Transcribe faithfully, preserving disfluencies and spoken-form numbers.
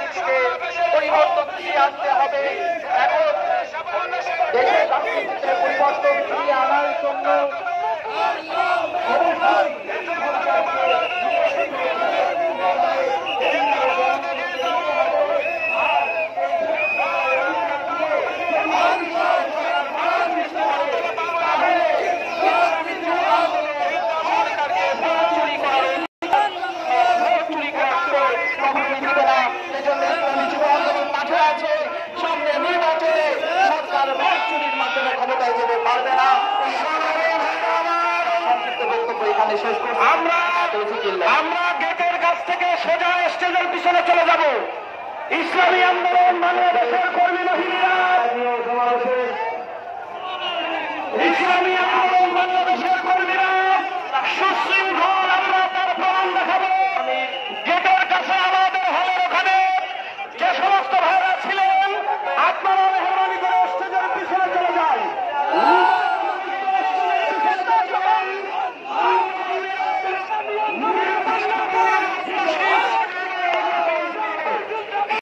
বাংলাদেশকে পরিবর্তন ফিরিয়ে আনতে হবে। এখন দেশের রাজনীতিতে পরিবর্তন ফিরিয়ে আনার জন্য আমরা গেটের কাছ থেকে সোজা স্টেজের পিছনে চলে যাব। ইসলামী আন্দোলন বাংলাদেশের কর্মী মহিলা ইসলামী আন্দোলন